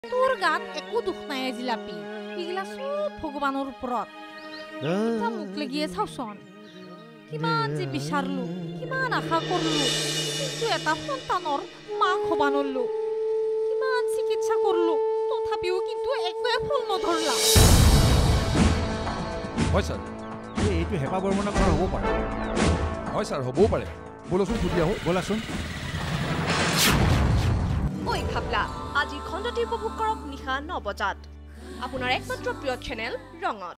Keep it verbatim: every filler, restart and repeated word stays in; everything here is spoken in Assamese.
তোৰ গাত একো দুখ নাই জিলাপি এইগিলা চব ভগৱানৰ ওপৰত এটা মুখ লাগিয়ে চাওচোন কিমান যে বিচাৰলো কিমান আশা কৰলো কিন্তু এটা সন্তানৰ মাক হবা নৰলো কিমান চিকিৎসা কৰলো তথাপিও কিন্তু একোৱে ফল নধৰলা হয় স্যার এইটো হেপা বৰ্মনা কৰা হ'ব পাৰে হয় স্যার হ'বও পাৰে বলচোন সুধি আহো বলাচোন ঐ খাপলা আজি খণ্ডটি উপভোগ কৰক নিশা ন বজাত আপোনাৰ একমাত্ৰ প্ৰিয় চেনেল ৰঙত।